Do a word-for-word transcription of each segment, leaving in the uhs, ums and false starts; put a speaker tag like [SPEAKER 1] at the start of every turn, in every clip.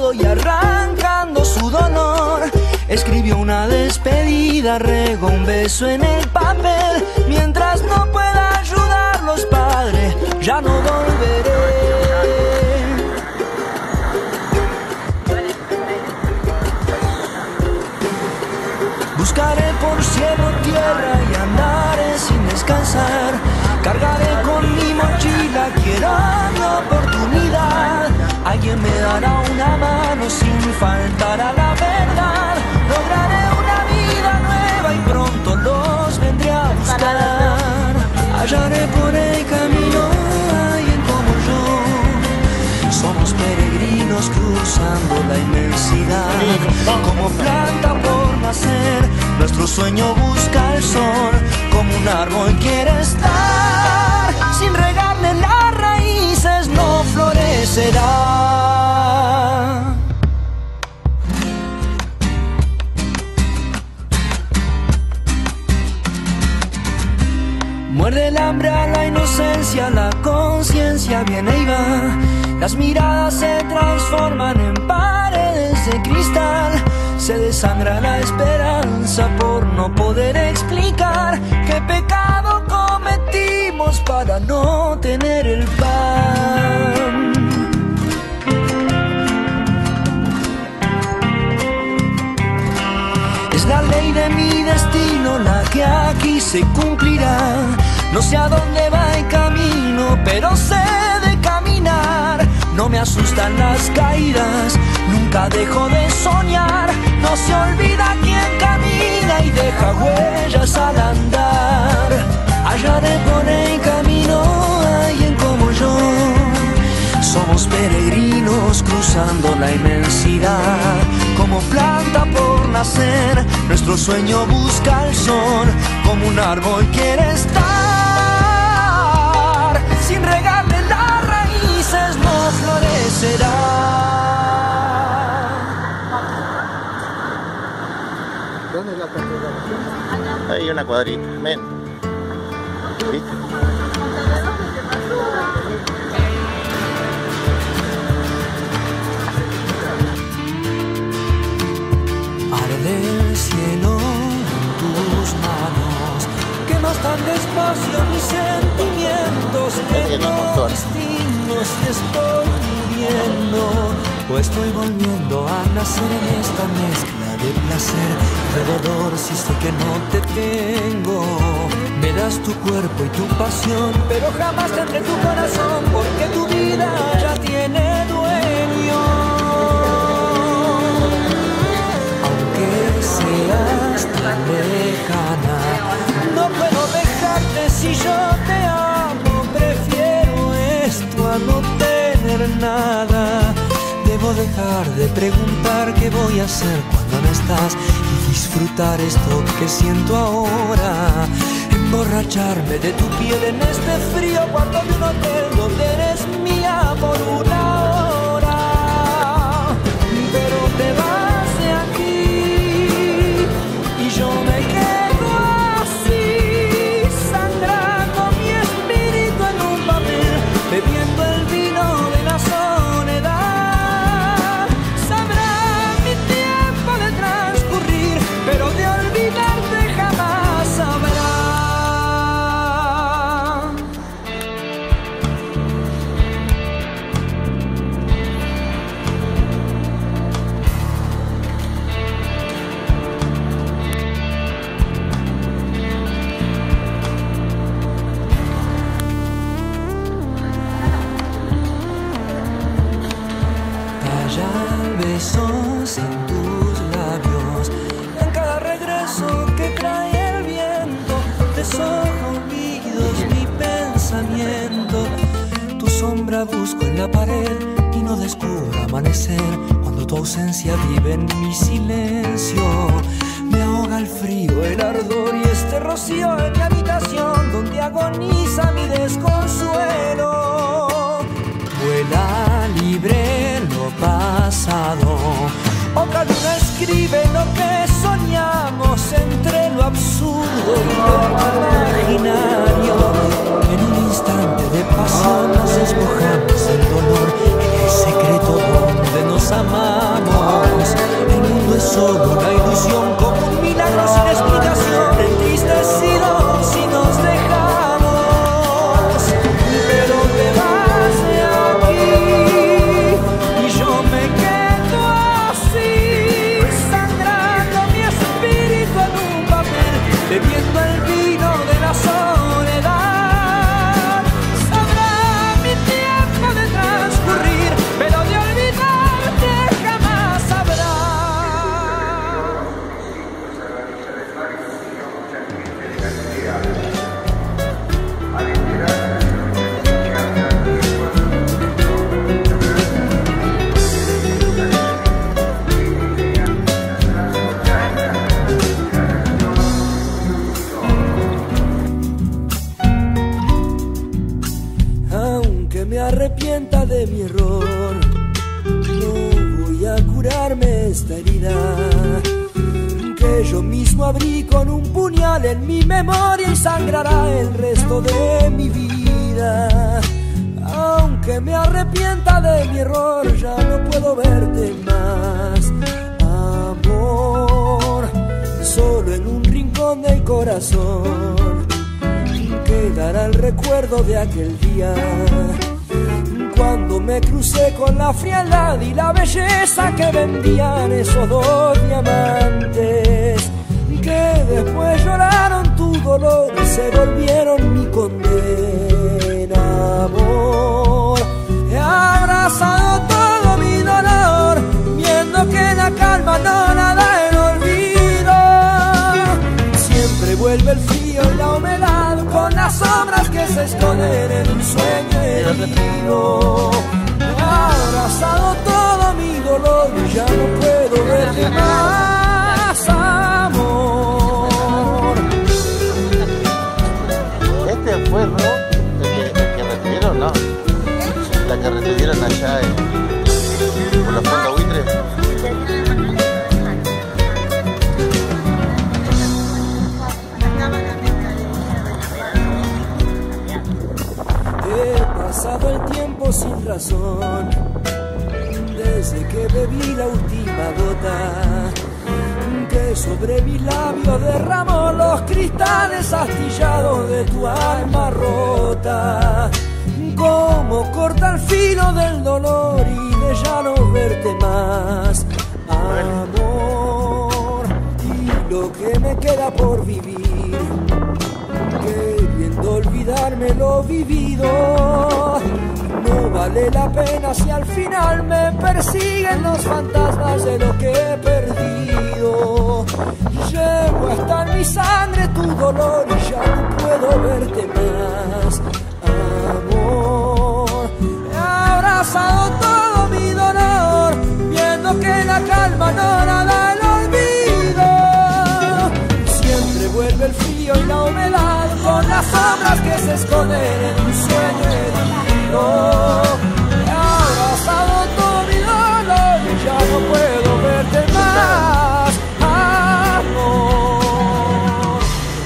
[SPEAKER 1] todo y arrancando su dolor, escribió una despedida, regó un beso en el papel. Mientras no pueda ayudarlos, padre, ya no volveré. Buscaré por cielo, tierra y andaré sin descansar. Cargaré con mi mochila, quiero mi oportunidad. Alguien me dará una mano sin faltar a la verdad. Lograré una vida nueva y pronto los vendré a buscar. Hallaré por el camino a alguien como yo. Somos peregrinos cruzando la inmensidad. Como planta por nacer, nuestro sueño busca el sol. Como un árbol quiere estar, sin regarle las raíces no florecerá. Muerde el hambre a la inocencia, la conciencia viene y va. Las miradas se transforman en paredes de cristal. Se desangra la esperanza por no poder explicar qué pecado cometimos para no tener el pan. Es la ley de mi destino la que aquí se cumplirá. No sé a dónde va el camino, pero sé de caminar. No me asustan las caídas, nunca dejo de soñar. No se olvida quien camina y deja huellas al andar. Hallaré por el camino a alguien como yo. Somos peregrinos cruzando la inmensidad. Como planta por nacer, nuestro sueño busca el sol. Como un árbol quiere estar, sin regarle las raíces no florecerá.
[SPEAKER 2] ¿Dónde es la congregación?
[SPEAKER 3] Hay una cuadrita, ven. ¿Viste?
[SPEAKER 1] Arde el cielo en tus manos, quemas tan despacio mis sentimientos. Tengo destinos y estoy viviendo, o estoy volviendo a nacer en esta mezcla de placer y de dolor. Si sé que no te tengo, me das tu cuerpo y tu pasión, pero jamás tendré tu corazón, porque tu vida ya tiene dueño. Aunque seas tan lejana, no puedo dejarte si yo te amo. Prefiero esto a no tener nada. Debo dejar de preguntar qué voy a hacer cuando no estás y disfrutar esto que siento ahora. Emborracharme de tu piel en este frío cuarto de un hotel donde eres mía por una hora. Pero te vas de aquí y yo me quedo así, sangrando mi espíritu en un papel, bebiendo el vino de la soledad. Pero de olvidarte jamás sabrá. Tallan besos en tus labios, que trae el viento, deshoja olvidos mi pensamiento. Tu sombra busco en la pared y no descubro amanecer cuando tu ausencia vive en mi silencio. Me ahoga el frío, el ardor y este rocío en mi habitación donde agoniza mi desconsuelo. Vuela libre lo pasado, otra luna escribe lo que soñamos entre lo absurdo y lo imaginario. En un instante de pasión nos despojamos del dolor en el secreto donde nos amamos. bebiendo el vino de la soledad. Sabrá mi tiempo de transcurrir, pero de olvidarte jamás sabrá. Aunque me arrepienta de mi error, no voy a curarme esta herida que yo mismo abrí con un puñal en mi memoria y sangrará el resto de mi vida. Aunque me arrepienta de mi error, ya no puedo verte más, amor. Solo en un rincón del corazón quedará el recuerdo de aquel día, cuando me crucé con la frialdad y la belleza que vendían esos dos diamantes, que después lloraron tu dolor y se volvieron mi condena, amor. He abrazado todo mi dolor, viendo que la calma no nada el olvido. Siempre vuelve el frío y la humedad con las sombras que se esconden en un sueño herido. He abrazado todo mi dolor y ya no puedo verte más, amor.
[SPEAKER 3] Este fue, ¿no? El que, el que retuvieron, ¿no? La que retuvieron allá en, por la Fonda Buitre.
[SPEAKER 1] He pasado el tiempo sin razón, desde que bebí la última gota, que sobre mi labio derramó los cristales astillados de tu alma rota. Como corta el filo del dolor y de ya no verte más, amor. Y lo que me queda por vivir, queriendo olvidarme lo vivido, no vale la pena si al final me persiguen los fantasmas de lo que he perdido. Llevo hasta en mi sangre tu dolor y ya no puedo verte más, amor. He abrazado todo mi dolor, viendo que la calma no nada el olvido. Siempre vuelve el frío y la humedad con las sombras que se esconden en un sueño herido. He abrazado todo mi dolor y ya no puedo verte más, amor.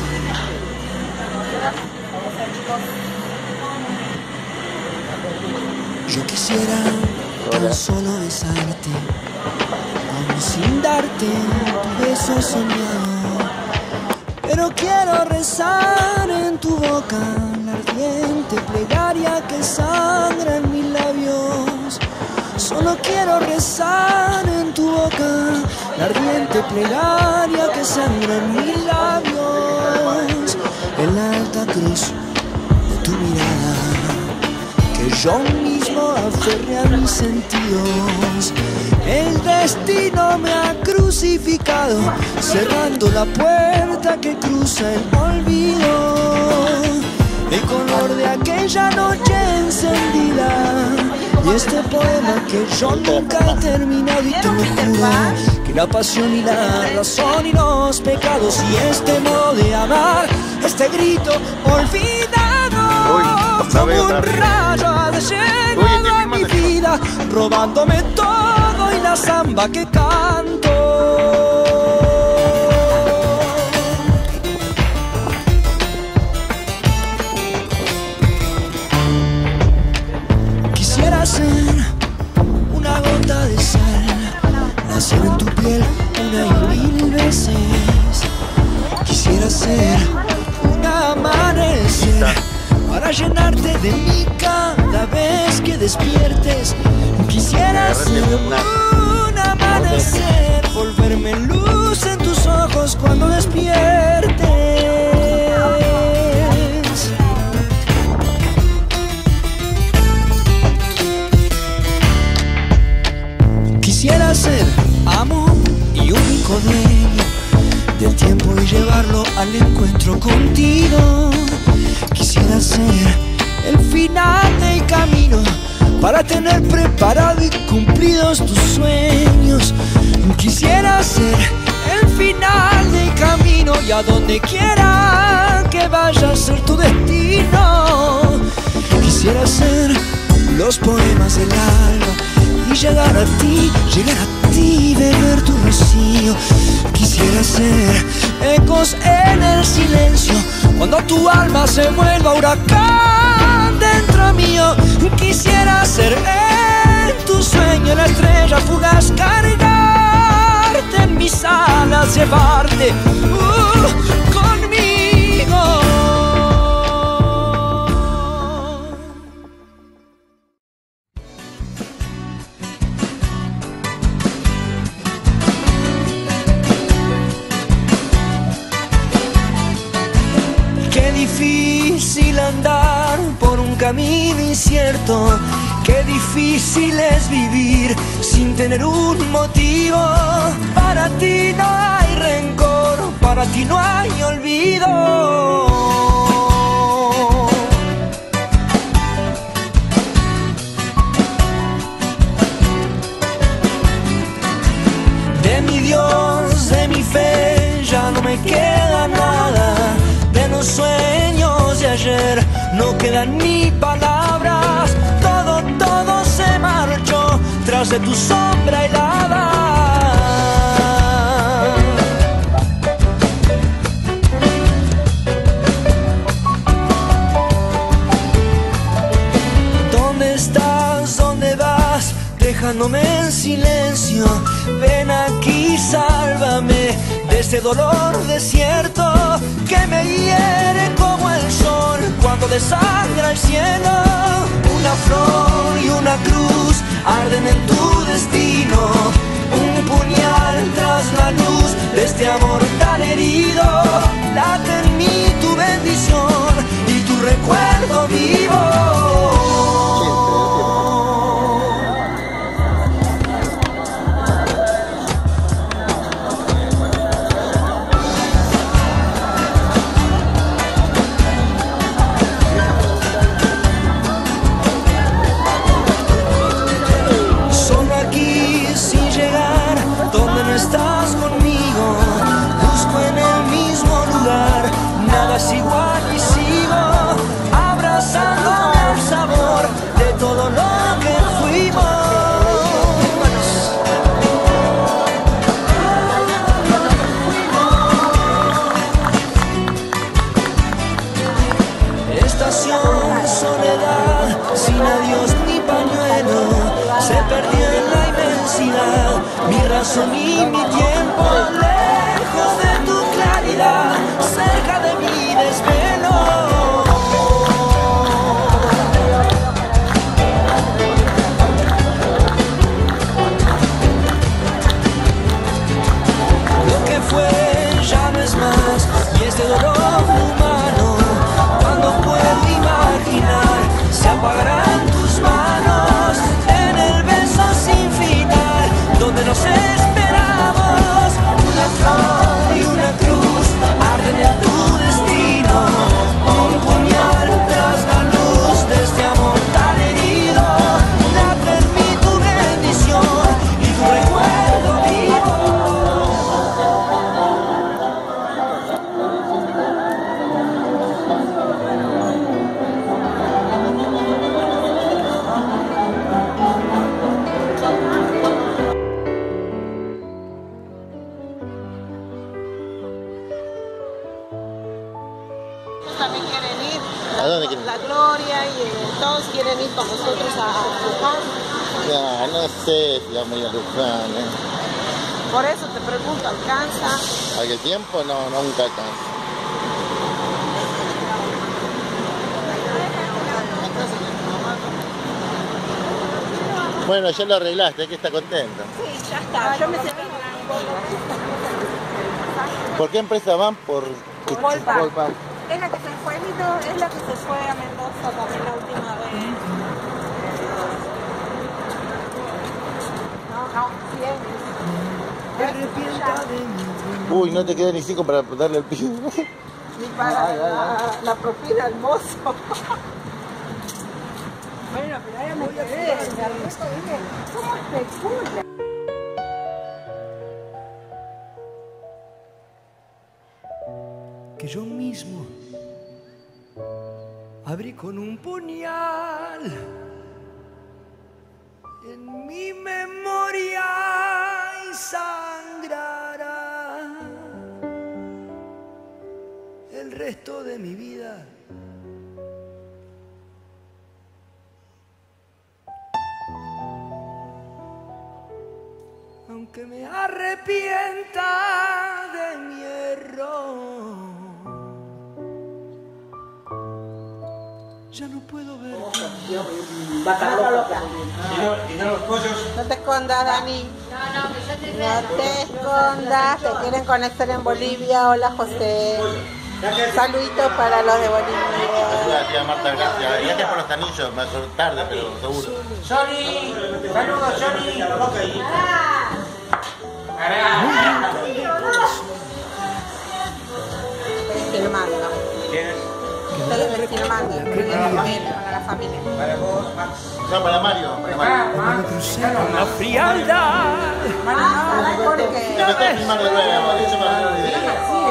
[SPEAKER 1] Yo quisiera tan solo besarte, aún sin darte tu beso soñado. Pero quiero rezar en tu boca la ardiente plegaria que sangra en mis labios. Solo quiero rezar en tu boca la ardiente plegaria que sangra en mis labios. En la alta cruz de tu mirada, que yo mismo aferré a mis sentidos. El destino me ha crucificado, cerrando la puerta que cruza el olvido. El color de aquella noche encendida y este poema que yo nunca he terminado. Y te lo juro que la pasión y la razón y los pecados y este modo de amar, este grito olvidado,
[SPEAKER 3] Uy,
[SPEAKER 1] como un rayo ha llegado a mi vida, robándome todo y la samba que canto. Quisiera ser una gota de sal, nacer en tu piel una y mil veces. Quisiera ser un amanecer para llenarte de mí cada vez que despiertes. Quisiera ser un amanecer, volverme luz en tus ojos cuando despiertes. al encuentro contigo. Quisiera ser el final del camino para tener preparado y cumplidos tus sueños. Quisiera ser el final del camino y a donde quiera que vaya a ser tu destino. Quisiera ser los poemas del alma y llegar a ti, llegar a ti, beber tu rocío. Quisiera ser ecos en el silencio cuando tu alma se vuelva huracán dentro mío. Quisiera ser en tu sueño la estrella fugaz, cargarte en mis alas, llevarte uh, conmigo. Qué difícil andar por un camino incierto, qué difícil es vivir sin tener un motivo. Para ti no hay rencor, para ti no hay olvido. De mi Dios, de mi fe, ya no me queda nada. De los sueños de ayer no quedan ni palabras. Todo, todo se marchó tras de tu sombra helada. ¿Dónde estás? ¿Dónde vas? Dejándome en silencio. Ven aquí, sálvame de este dolor desierto que me hiere como el sol cuando desangra el cielo. Una flor y una cruz arden en tu destino, un puñal tras la luz de este amor tan herido. Late en mí tu bendición y tu recuerdo vivo. Estás conmigo, busco en el mismo lugar, nada es igual y sigo abrazando el sabor de todo lo que fuimos. Estación soledad, sin adiós ni pañuelo, se perdió en la inmensidad mi razón y mi tiempo, lejos de tu claridad, cerca de mi desvelo. Lo que fue ya no es más, y este dolor humano, cuando puedo imaginar, se apagarán tus manos en el beso sin final, donde nos esperamos. Una flor y una cruz arden en tu destino, un puñal tras la luz de este amor tan herido. Late en mí tu bendición y tu recuerdo vivo.
[SPEAKER 4] También quieren ir,
[SPEAKER 3] ¿A dónde quieren?
[SPEAKER 4] La Gloria y eh, todos quieren ir con nosotros a, a Luján.
[SPEAKER 3] Ya, no sé si vamos a ir a Luján, ¿eh?
[SPEAKER 4] Por eso te pregunto, ¿alcanza?
[SPEAKER 3] ¿A qué tiempo? No, nunca alcanza. Bueno, ya lo arreglaste, hay que estar contento.
[SPEAKER 4] Sí, ya está. Yo me sentí.
[SPEAKER 3] ¿Por qué empresa van? Por
[SPEAKER 4] Volpa.
[SPEAKER 3] Volpa.
[SPEAKER 4] Es la que se fue, es la que se fue a Mendoza también la última vez. No, no, bien.
[SPEAKER 1] Me arrepiento de mi
[SPEAKER 3] Uy, no te queda ni cinco para darle el piso.
[SPEAKER 4] Ni para
[SPEAKER 2] Ay, ay, ay.
[SPEAKER 4] la, la propina al mozo. Bueno, pero ahora me quedé. ¿Cómo especula?
[SPEAKER 1] Que yo mismo abrí con un puñal en mi memoria y sangrará el resto de mi vida. Aunque me arrepienta de mi error, ya no puedo ver.
[SPEAKER 4] No te escondas, Dani. No te escondas. Te quieren conocer en Bolivia. Hola, José. Saluditos para los de Bolivia.
[SPEAKER 3] Ayuda, tía Marta, gracias. Gracias por los anillos, me hace tarde, pero seguro.
[SPEAKER 5] Johnny, saludos, Johnny.
[SPEAKER 4] Filmando.
[SPEAKER 5] ¿Quién es?
[SPEAKER 4] Estoy filmando. Con la familia. Con la familia.
[SPEAKER 5] Para vos, Max.
[SPEAKER 3] No, para Mario. Para Mario.
[SPEAKER 1] La frialdad.
[SPEAKER 4] Ah, porque.
[SPEAKER 3] Te me estás filmando de nuevo, eso me da una idea.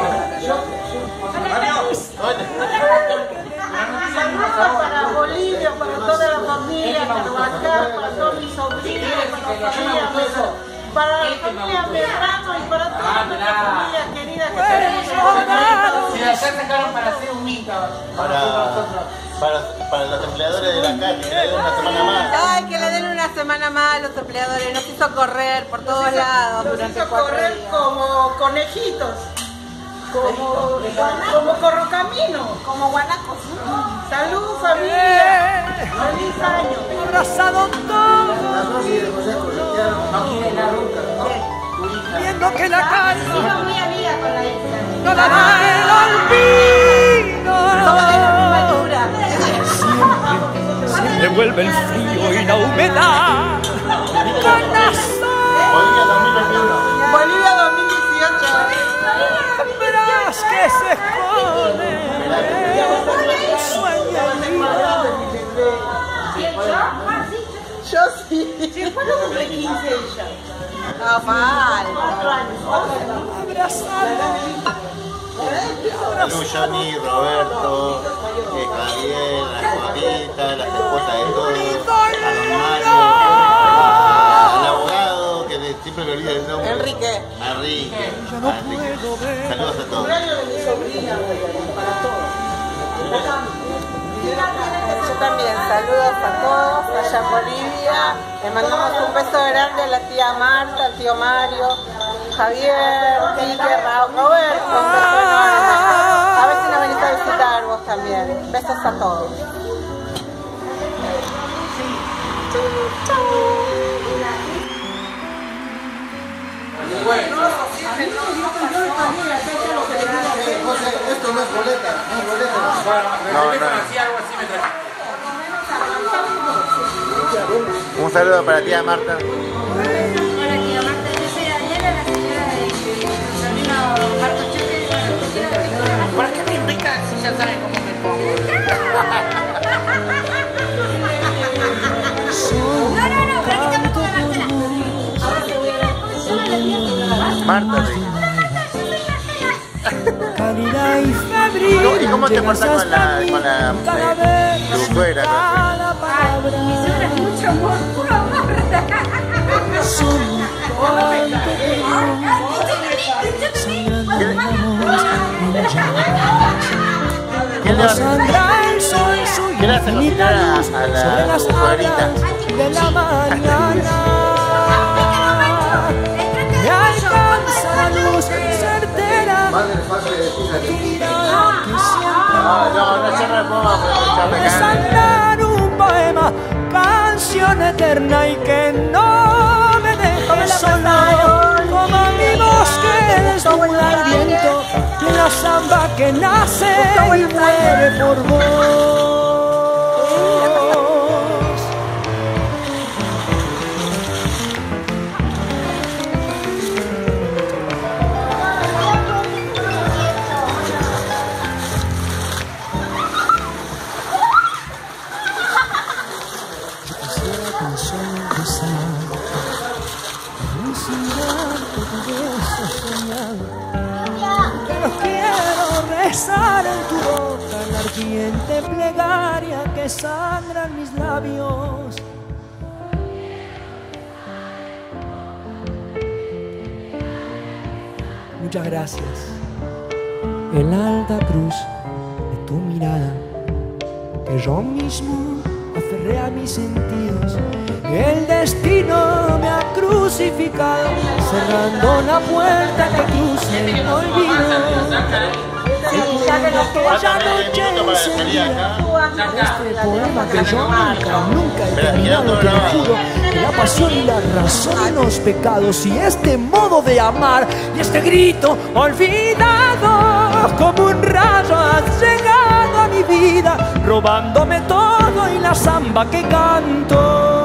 [SPEAKER 4] Saludos para Bolivia, para toda la familia, para Carvajal, para todos mis sobrinos, para la familia, para la familia Medrano y para toda la familia querida que tenemos.
[SPEAKER 5] Si ayer sacaron para hacer un mito.
[SPEAKER 3] Para, para, para los empleadores de la calle, que le den una semana más.
[SPEAKER 4] Ay, que le den una semana más a los empleadores. Nos hizo correr por todos lados durante cuatro días.
[SPEAKER 6] Como conejitos, como, como corrocamino,
[SPEAKER 4] Como guanacos.
[SPEAKER 6] salud familia, feliz año.
[SPEAKER 1] Abrazado todo, viendo que la calma
[SPEAKER 4] Muy amiga con la hija.
[SPEAKER 1] no la da el
[SPEAKER 4] Somos de la misma
[SPEAKER 1] olvido.
[SPEAKER 4] altura.
[SPEAKER 1] Siempre vuelve el frío y la humedad.
[SPEAKER 3] Bolivia dos mil veintiuno.
[SPEAKER 6] Bolivia dos mil dieciocho.
[SPEAKER 1] Verás que se esconde un sueño
[SPEAKER 6] Yo sí.
[SPEAKER 4] ¿Cuándo cumple quince ella? No, falta.
[SPEAKER 1] abrazado.
[SPEAKER 3] Salud, Johnny, Roberto, eh, Javier, la Juanita, la esposa de todos, a los Mario, al abogado, que le- siempre me olvido el nombre.
[SPEAKER 6] Enrique.
[SPEAKER 3] Enrique. Enrique. Saludos a todos.
[SPEAKER 4] Yo también, saludos a todos allá en Bolivia. Le mandamos un beso grande a la tía Marta, al tío Mario, Javier, Quique, Ra- Roberto, un beso enorme. A ver si nos venís a visitar vos también. Besos a todos.
[SPEAKER 2] Esto no es boleta, no es boleta.
[SPEAKER 3] No, no.
[SPEAKER 5] Algo así me traje.
[SPEAKER 3] Un saludo para tía Marta.
[SPEAKER 7] Hola, tía Marta, yo soy Daniela, la señora de sobrino Marco Choque.
[SPEAKER 5] ¿Por qué me invitan si ya saben cómo me pongo?
[SPEAKER 7] No, no, no, pero aquí tampoco de Marcela.
[SPEAKER 3] Marta, sí.
[SPEAKER 1] Cálida y febril.
[SPEAKER 3] ¿Y cómo te
[SPEAKER 1] llegas
[SPEAKER 3] portás con
[SPEAKER 1] hasta
[SPEAKER 3] la,
[SPEAKER 1] mí,
[SPEAKER 3] con la
[SPEAKER 1] cada
[SPEAKER 3] eh,
[SPEAKER 1] vez
[SPEAKER 3] tu suegra?
[SPEAKER 1] cada
[SPEAKER 7] Ay,
[SPEAKER 1] palabra.
[SPEAKER 7] mi suegra es mucho amor, puro amor.
[SPEAKER 3] ¿Quién le va a
[SPEAKER 1] Sangra el sol suyo
[SPEAKER 3] ¿Qué le hace
[SPEAKER 1] infinita
[SPEAKER 3] cocinar a-
[SPEAKER 1] luz
[SPEAKER 3] a la-
[SPEAKER 1] sobre
[SPEAKER 3] a
[SPEAKER 1] las
[SPEAKER 3] tu suegrita?
[SPEAKER 1] alas de la mañana. Me alcanza la luz certera
[SPEAKER 2] Madre fácil de decir aquí.
[SPEAKER 1] mirada que siempre
[SPEAKER 3] No, no, no se reponga, pero ya me cae.
[SPEAKER 1] cantar un poema, canción eterna y que no me deje solo, como mi bosque desnuda el viento, la samba que nace y muere por vos. cantar en tu boca la ardiente plegaria que sangra en mis labios. Muchas gracias. En la alta cruz de tu mirada, que yo mismo aferré a mis sentidos, el destino me ha crucificado, cerrando la puerta que cruza el olvido. Aquella noche encendida, este poema que yo nunca, nunca he terminado, te lo juro, de la pasión y la razón y los pecados, y este modo de amar, y este grito olvidado, como un rayo has llegado a mi vida, robándome todo y la samba que canto.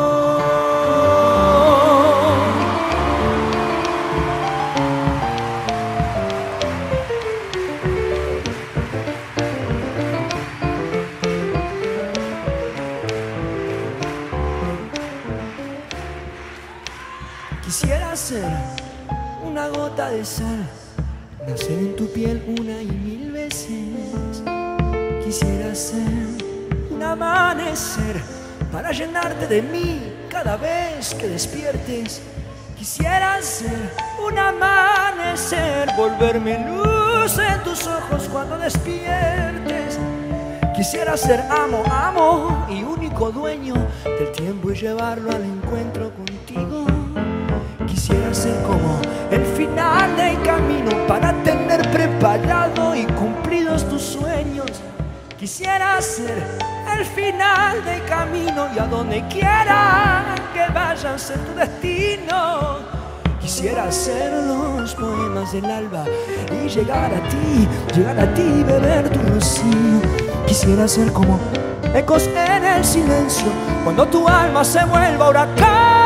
[SPEAKER 1] Quisiera ser una gota de sal, nacer en tu piel una y mil veces. Quisiera ser un amanecer para llenarte de mí cada vez que despiertes. Quisiera ser un amanecer, volverme luz en tus ojos cuando despiertes. Quisiera ser amo, amo y único dueño del tiempo y llevarlo al encuentro contigo. Quisiera ser como el final del camino para tener preparado y cumplidos tus sueños. Quisiera ser el final del camino y a donde quiera que vayas ser tu destino. Quisiera ser los poemas del alba y llegar a ti, llegar a ti y beber tu rocío. Quisiera ser como ecos en el silencio cuando tu alma se vuelva huracán.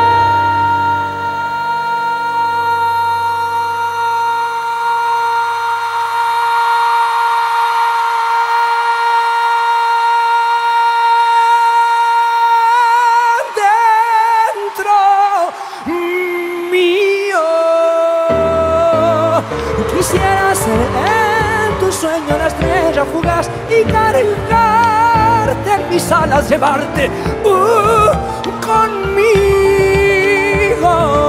[SPEAKER 1] Quisiera ser en tu sueño la estrella fugaz y cargarte en mis alas, llevarte uh, conmigo.